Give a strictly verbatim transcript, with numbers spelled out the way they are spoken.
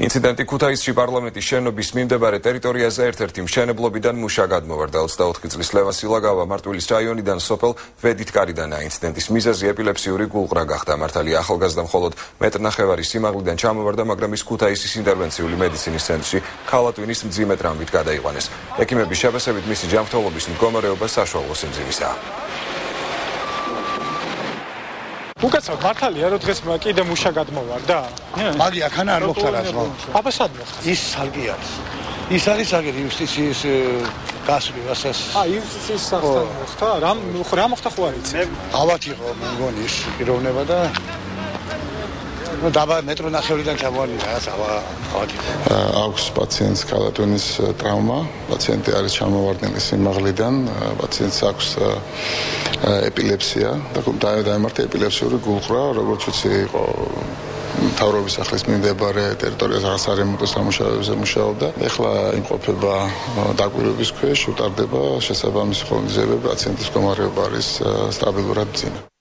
ინციდენტი ქუთაისში პარლამენტის შენობის მიმდებარე ტერიტორიაზე ერთ-ერთი მშენებლობიდან მუშა გადმოვარდა. ოცდაოთხი წლის ლევან სილაგავა მარტვილის რაიონიდან სოფელ ვედითკარიდანაა. ინციდენტის მიზეზი ეპილეფსიური გულყრა გახდა. მართალია ახალგაზრდა მხოლოდ მეტრანახევრის სიმაღლიდან ჩამოვარდა, მაგრამ ის ქუთაისის ინტერვენციული მედიცინის ცენტრში ქალა-ტვინის მძიმე ტრამვით გადაიყვანეს. ექიმების შეფასებით მისი ჯანმრთელობის მდგომარეობა საშუალო სიმძიმისაა. უკაცრავ მართალია რომ დღეს კიდე მუშა გადმოვარდა? მაგი აქანა არ მოხდა რა ზღვა. აბა სად მოხდა? ის სარგი არის. ის არის აგერ იუსტიციის გასვლისას. აა იუსტიციის სახთან მოხდა? რა რა მოხდა ხო არ იცი? ავად იყო მე მგონი ის პიროვნება და ну дაბა მეტრანახევრიდან ჩამოვარდა რა ავად იყო. აქვს პაციენტს ქალა-ტვინის ტრავმა, პაციენტი არის ჩამოვარდნილი სიმაღლიდან, პაციენტს აქვს ეპილეფსია და დაემართა ეპილეფსიური გულყრა, როგორც ვიცი იყო მთავრობის სახლის მიმდებარე ტერიტორიაზე სასარემონტო სამუშაოებზე მუშაობდა. ეხლა იმყოფება დაკვირვების ქვეშ, უტარდება შესაბამისი ხონიზებები, პაციენტის მდგომარეობა არის სტაბილურად მძიმე.